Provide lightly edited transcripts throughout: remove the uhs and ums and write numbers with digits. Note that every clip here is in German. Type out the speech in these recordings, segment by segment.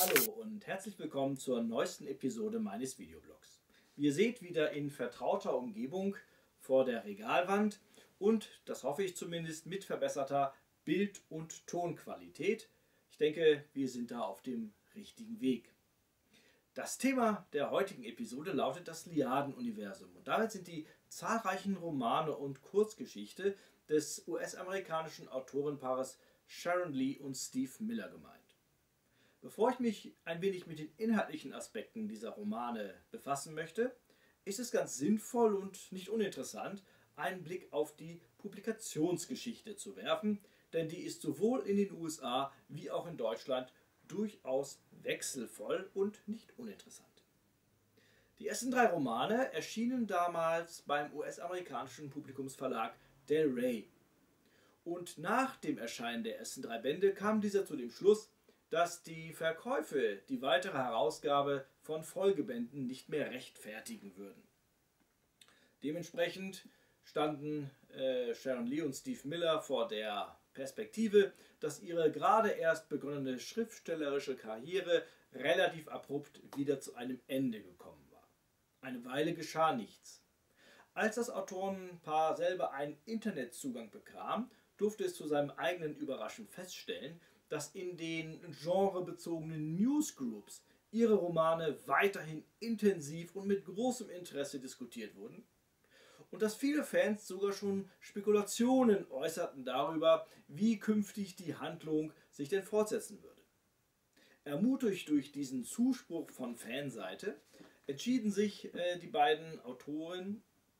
Hallo und herzlich willkommen zur neuesten Episode meines Videoblogs. Wie ihr seht, wieder in vertrauter Umgebung vor der Regalwand und, das hoffe ich zumindest, mit verbesserter Bild- und Tonqualität. Ich denke, wir sind da auf dem richtigen Weg. Das Thema der heutigen Episode lautet das Liaden-Universum und damit sind die zahlreichen Romane und Kurzgeschichte des US-amerikanischen Autorenpaares Sharon Lee und Steve Miller gemeint. Bevor ich mich ein wenig mit den inhaltlichen Aspekten dieser Romane befassen möchte, ist es ganz sinnvoll und nicht uninteressant, einen Blick auf die Publikationsgeschichte zu werfen, denn die ist sowohl in den USA wie auch in Deutschland durchaus wechselvoll und nicht uninteressant. Die ersten 3 Romane erschienen damals beim US-amerikanischen Publikumsverlag Del Rey. Und nach dem Erscheinen der ersten 3 Bände kam dieser zu dem Schluss, dass die Verkäufe die weitere Herausgabe von Folgebänden nicht mehr rechtfertigen würden. Dementsprechend standen Sharon Lee und Steve Miller vor der Perspektive, dass ihre gerade erst begonnene schriftstellerische Karriere relativ abrupt wieder zu einem Ende gekommen war. Eine Weile geschah nichts. Als das Autorenpaar selber einen Internetzugang bekam, durfte es zu seinem eigenen Überraschen feststellen, dass in den genrebezogenen Newsgroups ihre Romane weiterhin intensiv und mit großem Interesse diskutiert wurden und dass viele Fans sogar schon Spekulationen äußerten darüber, wie künftig die Handlung sich denn fortsetzen würde. Ermutigt durch diesen Zuspruch von Fanseite entschieden sich die beiden Autoren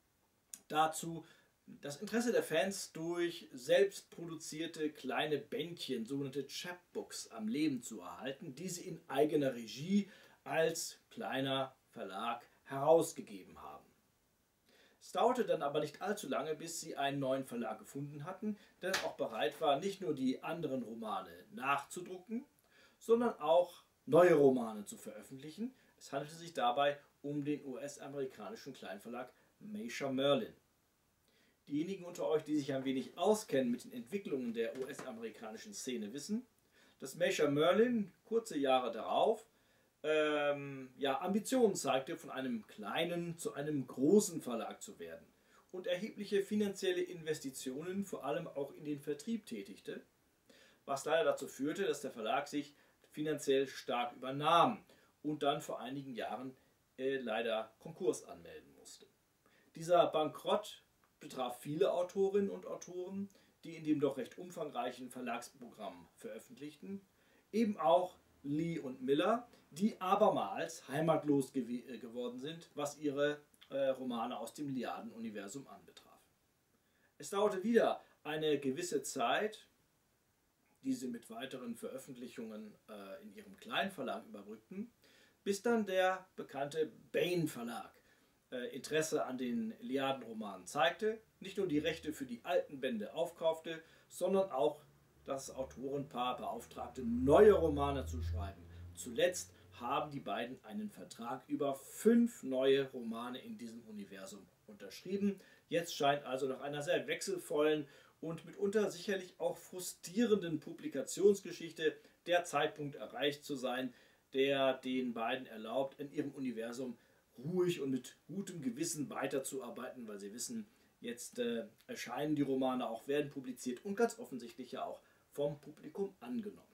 dazu, das Interesse der Fans durch selbst produzierte kleine Bändchen, sogenannte Chapbooks, am Leben zu erhalten, die sie in eigener Regie als kleiner Verlag herausgegeben haben. Es dauerte dann aber nicht allzu lange, bis sie einen neuen Verlag gefunden hatten, der auch bereit war, nicht nur die anderen Romane nachzudrucken, sondern auch neue Romane zu veröffentlichen. Es handelte sich dabei um den US-amerikanischen Kleinverlag Mascher Merlin. Diejenigen unter euch, die sich ein wenig auskennen mit den Entwicklungen der US-amerikanischen Szene, wissen, dass Mascher Merlin kurze Jahre darauf Ambitionen zeigte, von einem kleinen zu einem großen Verlag zu werden und erhebliche finanzielle Investitionen vor allem auch in den Vertrieb tätigte, was leider dazu führte, dass der Verlag sich finanziell stark übernahm und dann vor einigen Jahren leider Konkurs anmelden musste. Dieser Bankrott betraf viele Autorinnen und Autoren, die in dem doch recht umfangreichen Verlagsprogramm veröffentlichten, eben auch Lee und Miller, die abermals heimatlos geworden sind, was ihre Romane aus dem Liaden-Universum anbetraf. Es dauerte wieder eine gewisse Zeit, die sie mit weiteren Veröffentlichungen in ihrem Kleinverlag überbrückten, bis dann der bekannte Baen Verlag Interesse an den Liaden-Romanen zeigte, nicht nur die Rechte für die alten Bände aufkaufte, sondern auch das Autorenpaar beauftragte, neue Romane zu schreiben. Zuletzt haben die beiden einen Vertrag über 5 neue Romane in diesem Universum unterschrieben. Jetzt scheint also nach einer sehr wechselvollen und mitunter sicherlich auch frustrierenden Publikationsgeschichte der Zeitpunkt erreicht zu sein, der den beiden erlaubt, in ihrem Universum ruhig und mit gutem Gewissen weiterzuarbeiten, weil sie wissen, jetzt erscheinen die Romane auch, werden publiziert und ganz offensichtlich ja auch vom Publikum angenommen.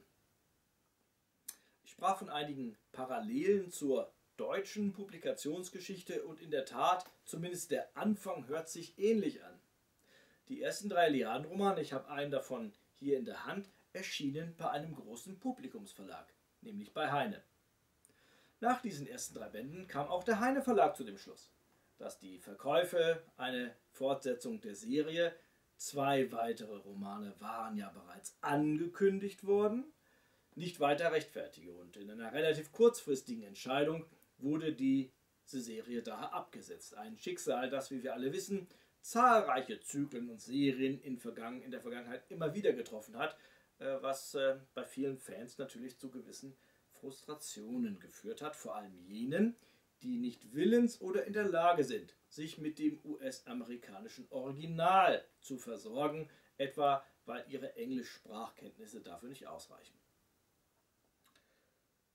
Ich sprach von einigen Parallelen zur deutschen Publikationsgeschichte und in der Tat, zumindest der Anfang hört sich ähnlich an. Die ersten 3 Liaden-Romane, ich habe einen davon hier in der Hand, erschienen bei einem großen Publikumsverlag, nämlich bei Heine. Nach diesen ersten 3 Bänden kam auch der Heine Verlag zu dem Schluss, dass die Verkäufe eine Fortsetzung der Serie, 2 weitere Romane waren ja bereits angekündigt worden, nicht weiter rechtfertige und in einer relativ kurzfristigen Entscheidung wurde diese Serie daher abgesetzt. Ein Schicksal, das, wie wir alle wissen, zahlreiche Zyklen und Serien in der Vergangenheit immer wieder getroffen hat, was bei vielen Fans natürlich zu gewissen Frustrationen geführt hat, vor allem jenen, die nicht willens oder in der Lage sind, sich mit dem US-amerikanischen Original zu versorgen, etwa weil ihre Englischsprachkenntnisse dafür nicht ausreichen.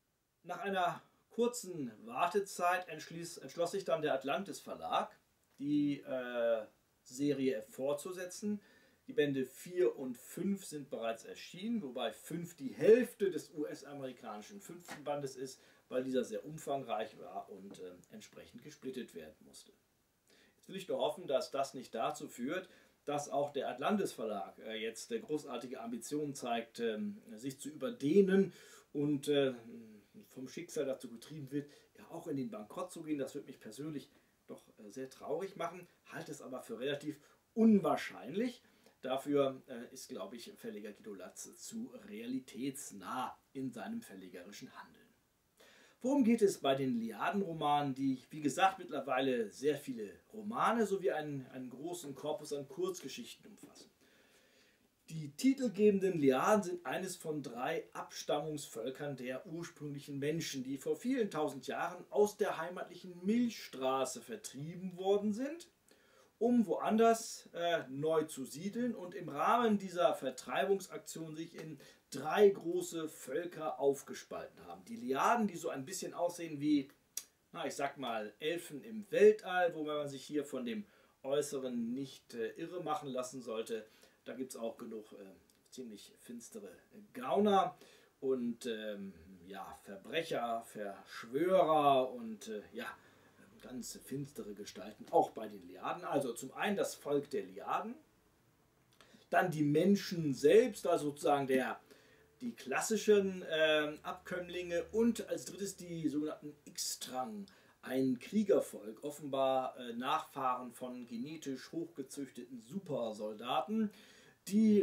Nach einer kurzen Wartezeit entschloss sich dann der Atlantis Verlag, die Serie fortzusetzen. Die Bände 4 und 5 sind bereits erschienen, wobei 5 die Hälfte des US-amerikanischen 5. Bandes ist, weil dieser sehr umfangreich war und entsprechend gesplittet werden musste. Jetzt will ich nur hoffen, dass das nicht dazu führt, dass auch der Atlantis Verlag jetzt großartige Ambitionen zeigt, sich zu überdehnen und vom Schicksal dazu getrieben wird, ja auch in den Bankrott zu gehen. Das wird mich persönlich doch sehr traurig machen, halte es aber für relativ unwahrscheinlich. Dafür ist, glaube ich, Verleger Guido Latz zu realitätsnah in seinem verlegerischen Handeln. Worum geht es bei den Liaden-Romanen, die, wie gesagt, mittlerweile sehr viele Romane sowie einen großen Korpus an Kurzgeschichten umfassen? Die titelgebenden Liaden sind eines von 3 Abstammungsvölkern der ursprünglichen Menschen, die vor vielen tausend Jahren aus der heimatlichen Milchstraße vertrieben worden sind, um woanders neu zu siedeln und im Rahmen dieser Vertreibungsaktion sich in 3 große Völker aufgespalten haben. Die Liaden, die so ein bisschen aussehen wie, na, ich sag mal, Elfen im Weltall, wo man sich hier von dem Äußeren nicht irre machen lassen sollte. Da gibt es auch genug ziemlich finstere Gauner und ja, Verbrecher, Verschwörer und ja, ganz finstere Gestalten, auch bei den Liaden. Also zum einen das Volk der Liaden, dann die Menschen selbst, also sozusagen die klassischen Abkömmlinge und als drittes die sogenannten Ixtrang, ein Kriegervolk, offenbar Nachfahren von genetisch hochgezüchteten Supersoldaten, die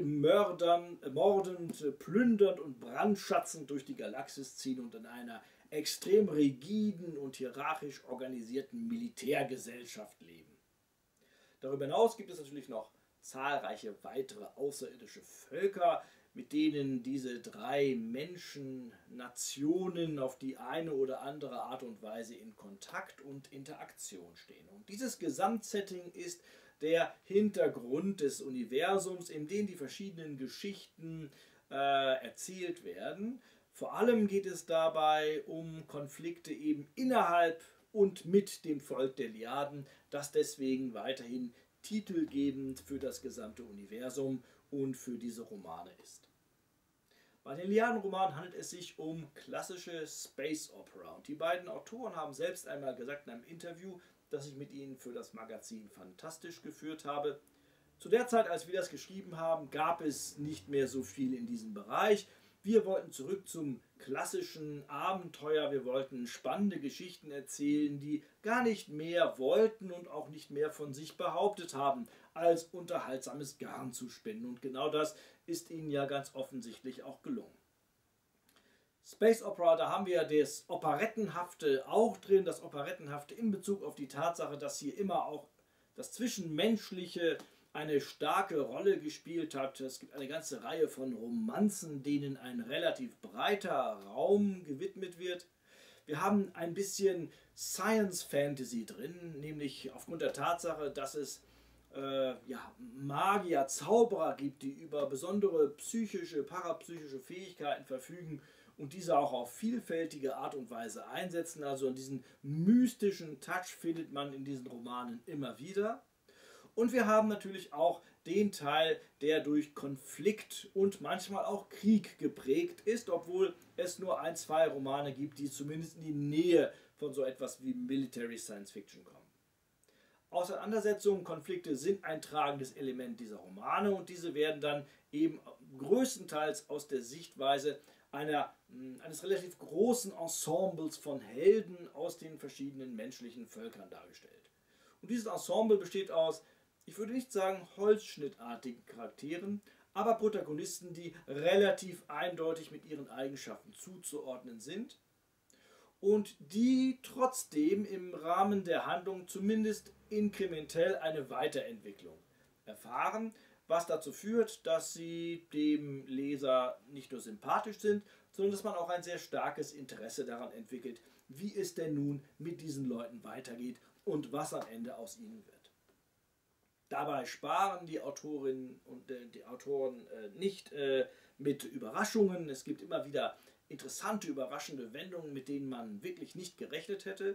mordend, plündernd und brandschatzend durch die Galaxis ziehen und in einer extrem rigiden und hierarchisch organisierten Militärgesellschaft leben. Darüber hinaus gibt es natürlich noch zahlreiche weitere außerirdische Völker, mit denen diese 3 Menschennationen auf die eine oder andere Art und Weise in Kontakt und Interaktion stehen. Und dieses Gesamtsetting ist der Hintergrund des Universums, in dem die verschiedenen Geschichten erzählt werden. Vor allem geht es dabei um Konflikte eben innerhalb und mit dem Volk der Liaden, das deswegen weiterhin titelgebend für das gesamte Universum und für diese Romane ist. Bei den Liaden-Romanen handelt es sich um klassische Space Opera und die beiden Autoren haben selbst einmal gesagt in einem Interview, das ich mit ihnen für das Magazin Fantastisch geführt habe: Zu der Zeit, als wir das geschrieben haben, gab es nicht mehr so viel in diesem Bereich. Wir wollten zurück zum klassischen Abenteuer, wir wollten spannende Geschichten erzählen, die gar nicht mehr wollten und auch nicht mehr von sich behauptet haben, als unterhaltsames Garn zu spinnen. Und genau das ist ihnen ja ganz offensichtlich auch gelungen. Space Opera, da haben wir das Operettenhafte auch drin, das Operettenhafte in Bezug auf die Tatsache, dass hier immer auch das Zwischenmenschliche eine starke Rolle gespielt hat. Es gibt eine ganze Reihe von Romanzen, denen ein relativ breiter Raum gewidmet wird. Wir haben ein bisschen Science Fantasy drin, nämlich aufgrund der Tatsache, dass es ja, Magier, Zauberer gibt, die über besondere psychische, parapsychische Fähigkeiten verfügen und diese auch auf vielfältige Art und Weise einsetzen. Also diesen mystischen Touch findet man in diesen Romanen immer wieder. Und wir haben natürlich auch den Teil, der durch Konflikt und manchmal auch Krieg geprägt ist, obwohl es nur 1, 2 Romane gibt, die zumindest in die Nähe von so etwas wie Military Science Fiction kommen. Auseinandersetzungen, Konflikte sind ein tragendes Element dieser Romane und diese werden dann eben größtenteils aus der Sichtweise eines relativ großen Ensembles von Helden aus den verschiedenen menschlichen Völkern dargestellt. Und dieses Ensemble besteht aus, ich würde nicht sagen holzschnittartigen Charakteren, aber Protagonisten, die relativ eindeutig mit ihren Eigenschaften zuzuordnen sind und die trotzdem im Rahmen der Handlung zumindest inkrementell eine Weiterentwicklung erfahren, was dazu führt, dass sie dem Leser nicht nur sympathisch sind, sondern dass man auch ein sehr starkes Interesse daran entwickelt, wie es denn nun mit diesen Leuten weitergeht und was am Ende aus ihnen wird. Dabei sparen die Autorinnen und die Autoren nicht mit Überraschungen. Es gibt immer wieder interessante, überraschende Wendungen, mit denen man wirklich nicht gerechnet hätte.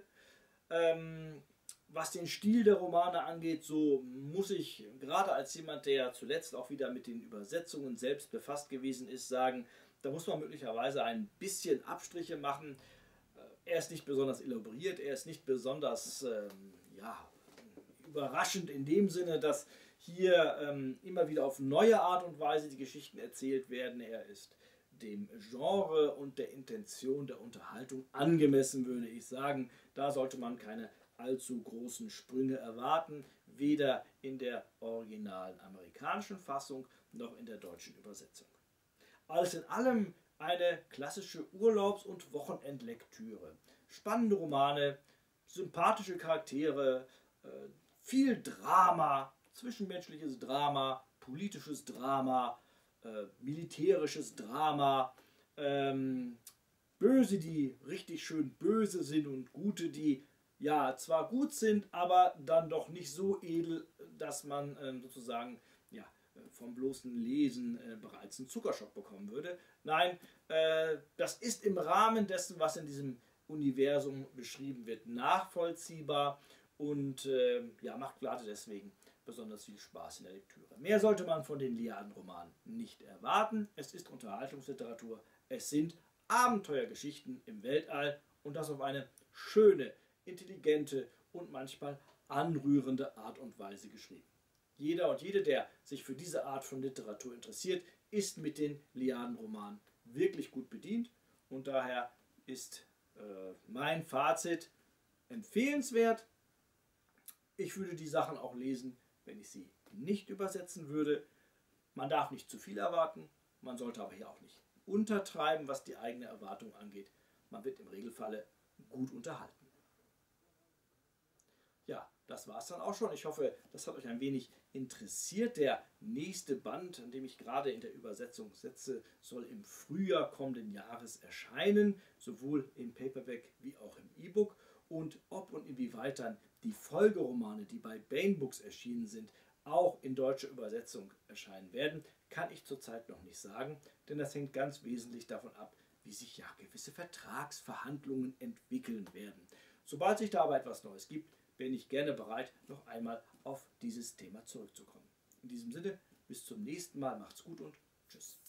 Was den Stil der Romane angeht, so muss ich gerade als jemand, der zuletzt auch wieder mit den Übersetzungen selbst befasst gewesen ist, sagen, da muss man möglicherweise ein bisschen Abstriche machen. Er ist nicht besonders elaboriert, er ist nicht besonders überraschend in dem Sinne, dass hier immer wieder auf neue Art und Weise die Geschichten erzählt werden. Er ist dem Genre und der Intention der Unterhaltung angemessen, würde ich sagen. Da sollte man keine allzu großen Sprünge erwarten, weder in der originalen amerikanischen Fassung noch in der deutschen Übersetzung. Alles in allem eine klassische Urlaubs- und Wochenendlektüre. Spannende Romane, sympathische Charaktere, viel Drama, zwischenmenschliches Drama, politisches Drama, militärisches Drama, Böse, die richtig schön böse sind und Gute, die ja zwar gut sind, aber dann doch nicht so edel, dass man sozusagen vom bloßen Lesen bereits einen Zuckerschock bekommen würde. Nein, das ist im Rahmen dessen, was in diesem Universum beschrieben wird, nachvollziehbar und macht gerade deswegen besonders viel Spaß in der Lektüre. Mehr sollte man von den Liaden-Romanen nicht erwarten. Es ist Unterhaltungsliteratur, es sind Abenteuergeschichten im Weltall und das auf eine schöne, intelligente und manchmal anrührende Art und Weise geschrieben. Jeder und jede, der sich für diese Art von Literatur interessiert, ist mit den Liaden-Romanen wirklich gut bedient und daher ist mein Fazit empfehlenswert. Ich würde die Sachen auch lesen, wenn ich sie nicht übersetzen würde. Man darf nicht zu viel erwarten, man sollte aber hier auch nicht untertreiben, was die eigene Erwartung angeht. Man wird im Regelfalle gut unterhalten. Ja, das war es dann auch schon. Ich hoffe, das hat euch ein wenig interessiert. Der nächste Band, an dem ich gerade in der Übersetzung sitze, soll im Frühjahr kommenden Jahres erscheinen, sowohl im Paperback wie auch im E-Book. Und ob und inwieweit dann die Folgeromane, die bei Baen Books erschienen sind, auch in deutscher Übersetzung erscheinen werden, kann ich zurzeit noch nicht sagen, denn das hängt ganz wesentlich davon ab, wie sich gewisse Vertragsverhandlungen entwickeln werden. Sobald sich da aber etwas Neues gibt, bin ich gerne bereit, noch einmal auf dieses Thema zurückzukommen. In diesem Sinne, bis zum nächsten Mal, macht's gut und tschüss.